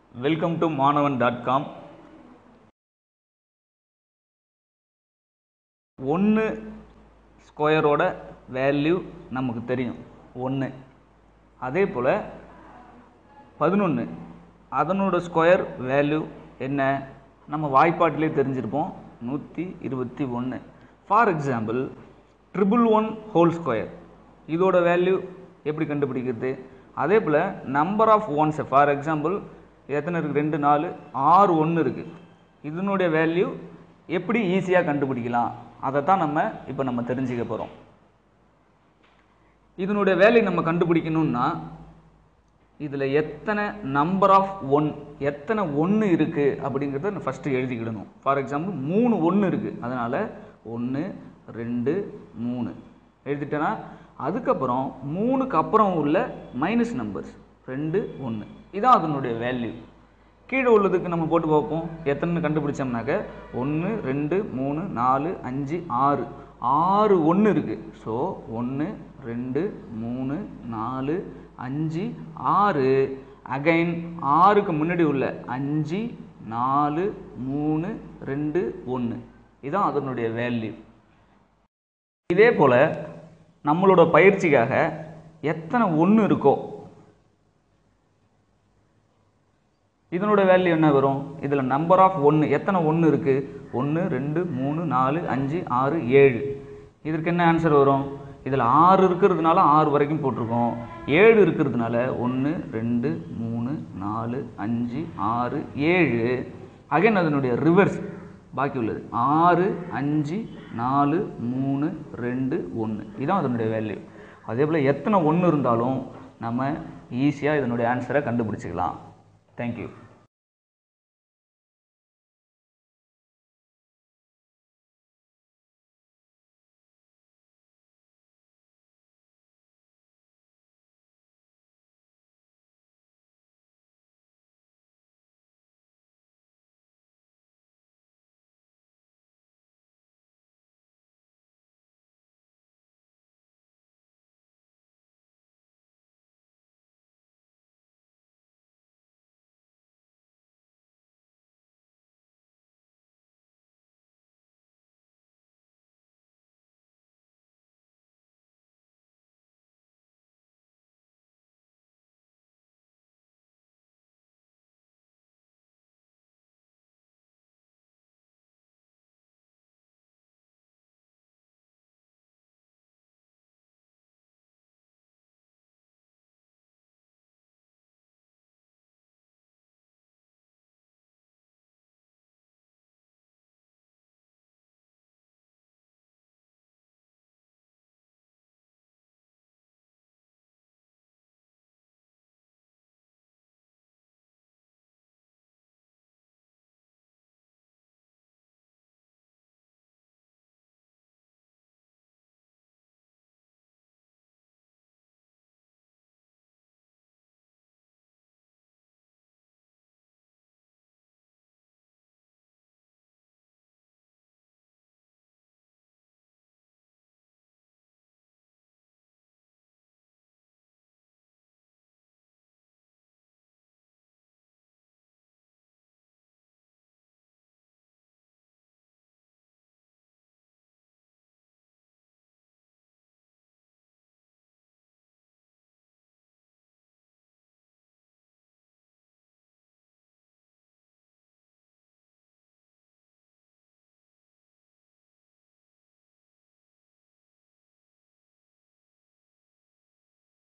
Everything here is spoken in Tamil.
Welcome to மாணவன்.com. 1 ஸ்கொயரோட வேல்யூ நமக்கு தெரியும் 1. அதே போல் 11 அதனோட ஸ்கொயர் வேல்யூ என்ன நம்ம வாய்ப்பாட்டிலே தெரிஞ்சிருப்போம் 121. ஃபார் எக்ஸாம்பிள் 111 ஹோல் ஸ்கொயர் இதோட வேல்யூ எப்படி கண்டுபிடிக்கிறது? அதே போல் number of ones, for example எத்தனை இருக்குது? 2 4 6 1 இருக்குது. இதனுடைய வேல்யூ எப்படி ஈஸியாக கண்டுபிடிக்கலாம் அதை தான் இப்போ நம்ம தெரிஞ்சுக்க போகிறோம். இதனுடைய வேல்யூ நம்ம கண்டுபிடிக்கணும்னா இதில் எத்தனை நம்பர் ஆஃப் எத்தனை 1 இருக்குது அப்படிங்கிறத ஃபஸ்ட்டு எழுதிக்கிடணும். ஃபார் எக்ஸாம்பிள் 3 1 இருக்குது, அதனால் 1 2 3 எழுதிட்டேன்னா அதுக்கப்புறம் 3க்கு அப்புறம் உள்ள மைனஸ் நம்பர்ஸ் 2 1 இதான் அதனுடைய வேல்யூ. கீழே உள்ளதுக்கு நம்ம போட்டு பார்ப்போம். எத்தனை கண்டுபிடிச்சோம்னாக்க 1 2 3 4 5 6 6 1 இருக்குது. ஸோ 1 2 3 4 5 6 அகைன் 6க்கு முன்னாடி உள்ள 5 4 3 2 1 இதுதான் அதனுடைய வேல்யூ. இதே போல் நம்மளோட பயிற்சிக்காக எத்தனை 1 இருக்கோ இதனோட வேல்யூ என்ன வரும்? இதில் நம்பர் ஆஃப் எத்தனை 1 இருக்குது? 1 2 3 4 5 6 7. இதற்கு என்ன ஆன்சர் வரும்? இதில் 6 இருக்கிறதுனால 6 வரைக்கும் போட்டிருக்கோம். 7 இருக்கிறதுனால 1 2 3 4 5 6 7. அகைன் அதனுடைய ரிவர்ஸ் பாக்கி உள்ளது 6 5 4 3 2 1 இதுதான் அதனுடைய வேல்யூ. அதே போல் எத்தனை 1 இருந்தாலும் நம்ம ஈஸியாக இதனுடைய ஆன்சரை கண்டுபிடிச்சிக்கலாம். Thank you.